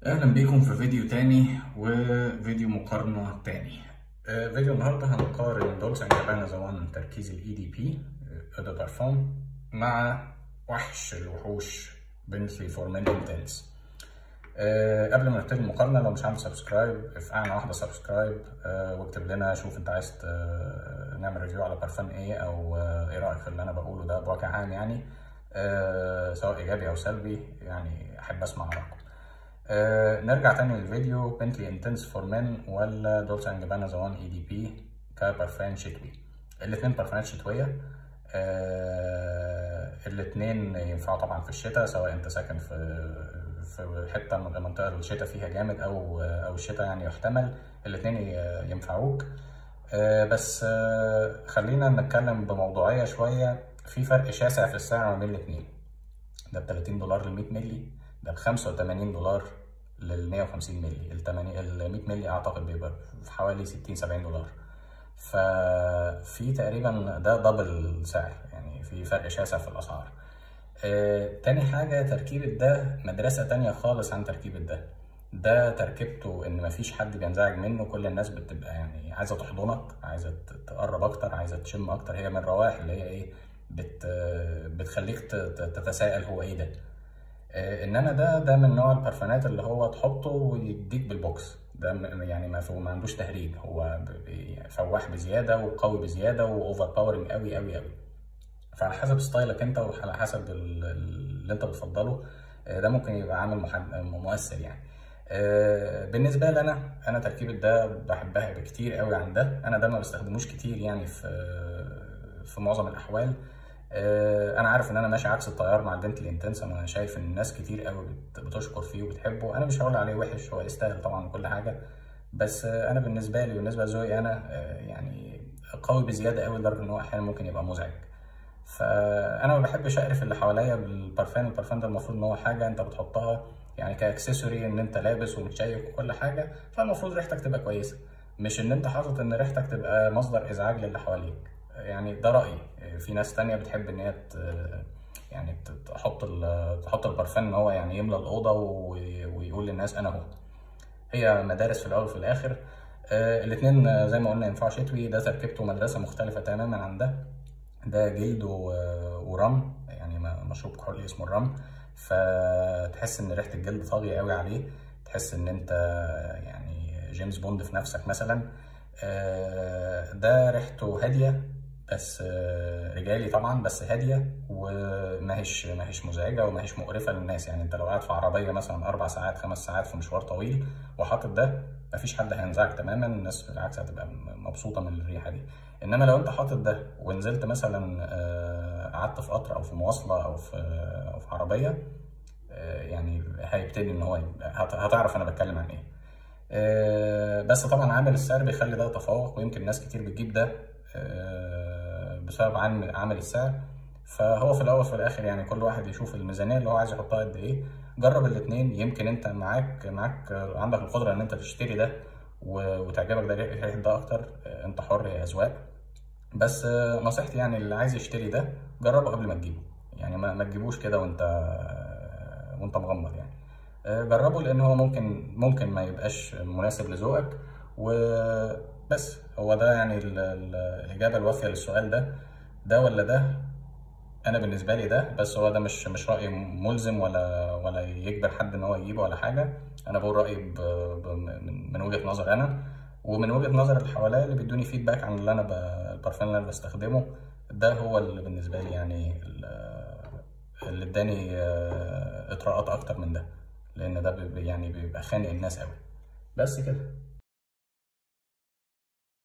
اهلا بيكم في فيديو تاني وفيديو مقارنة تاني. فيديو النهاردة هنقارن دولتش اند جابانا ذا وان تركيز الاي دي بي او دو بارفوم مع وحش الوحوش بنتلي فور مين انتينس. قبل ما نبتدي المقارنة، لو مش عامل سبسكرايب افعلنا واحدة سبسكرايب واكتب لنا شوف انت عايز نعمل ريفيو على بارفان ايه، او ايه رأيك في اللي انا بقوله ده بوجه عام يعني، سواء ايجابي او سلبي، يعني احب اسمع رايكم. نرجع تاني للفيديو. بنتلي انتنس فور مين ولا دولتش اند جابانا ذا وان اي دي بي كبرفان شتوي؟ الاتنين برفانات شتوية. الاتنين ينفعوا طبعا في الشتاء، سواء انت ساكن في حتة من منطقة الشتاء فيها جامد او الشتاء يعني يحتمل، الاتنين ينفعوك. بس خلينا نتكلم بموضوعية شوية. في فرق شاسع في السعر ما بين الاتنين. ده ب $30 لل 100 مللي، ده ب $85 لل 150 مللي. ال 100 مللي اعتقد بيبقى في حوالي 60-70 دولار. ففي تقريبا ده دبل سعر، يعني في فرق شاسع في الاسعار. تاني حاجة، تركيبة ده مدرسة تانية خالص عن تركيبة ده تركيبته ان مفيش حد بينزعج منه، كل الناس بتبقى يعني عايزة تحضنك، عايزة تقرب اكتر، عايزة تشم اكتر. هي من الروائح اللي هي ايه، بتخليك تتساءل هو ايه ده. انما ده من نوع البرفانات اللي هو تحطه ويديك بالبوكس ده، يعني ما عندوش تهريج، هو فواح بزياده وقوي بزياده واوفر باورنج قوي قوي قوي. فعلى حسب ستايلك انت وعلى حسب اللي انت بتفضله، ده ممكن يبقى عامل مؤثر يعني. بالنسبه لي انا تركيبه ده بحبها بكتير قوي عن ده. انا ده ما بستخدموش كتير يعني في معظم الاحوال. انا عارف ان انا ماشي عكس التيار مع البنتلي انتنس. انا شايف ان الناس كتير قوي بتشكر فيه وبتحبه. انا مش هقول عليه وحش، هو يستاهل طبعا كل حاجه، بس انا بالنسبه لي وبالنسبه لذوقي انا يعني قوي بزياده قوي لدرجه ان هو احيانا ممكن يبقى مزعج. فانا ما بحبش اقرف اللي حواليا بالبرفان. البرفان ده المفروض ان هو حاجه انت بتحطها يعني كاكسسوري، ان انت لابس ومتشيك وكل حاجه، فالمفروض ريحتك تبقى كويسه، مش ان انت حاطط ان ريحتك تبقى مصدر ازعاج للي حواليك. يعني ده رايي. في ناس تانية بتحب ان هي يعني تحط البرفان ان هو يعني يملى الاوضه ويقول للناس انا هو. هي مدارس في الاول وفي الاخر. الاتنين زي ما قلنا ينفعوا شتوي. ده تركيبته مدرسه مختلفه تماما عن ده جلد ورم، يعني مشروب كحولي اسمه الرم، فتحس ان ريحه الجلد طاغيه قوي عليه، تحس ان انت يعني جيمس بوند في نفسك مثلا. ده ريحته هاديه، بس رجالي طبعا، بس هاديه وماهيش مزعجه وماهيش مقرفه للناس. يعني انت لو قاعد في عربيه مثلا 4 ساعات 5 ساعات في مشوار طويل وحاطط ده، مفيش حد هينزعج تماما، الناس بالعكس هتبقى مبسوطه من الريحه دي. انما لو انت حاطط ده ونزلت مثلا قعدت في قطر او في مواصله او في عربيه، يعني هيبتدي ان هو هتعرف انا بتكلم عن ايه. بس طبعا عامل السعر بيخلي ده تفوق، ويمكن ناس كتير بتجيب ده بسبب عامل السعر. فهو في الاول في الاخر يعني كل واحد يشوف الميزانيه اللي هو عايز يحطها قد ايه. جرب الاثنين، يمكن انت معاك عندك القدره ان انت تشتري ده وتعجبك ده ريحه ده اكتر. انت حر، هي اذواق. بس نصيحتي يعني اللي عايز يشتري ده جربه قبل ما تجيبه، يعني ما تجيبوش كده وانت مغمض يعني. جربه، لان هو ممكن ما يبقاش مناسب لذوقك. وبس هو ده يعني الاجابه الوافيه للسؤال ده ولا ده. انا بالنسبه لي ده، بس هو ده مش راي ملزم ولا يجبر حد ان هو يجيبه ولا حاجه. انا بقول رايي من وجهه نظر انا، ومن وجهه نظر اللي حواليا اللي بيدوني فيدباك عن البرفان اللي انا بستخدمه. ده هو اللي بالنسبه لي يعني اللي اداني اطراءات اكتر من ده، لان ده يعني بيبقى خانق الناس قوي. بس كده.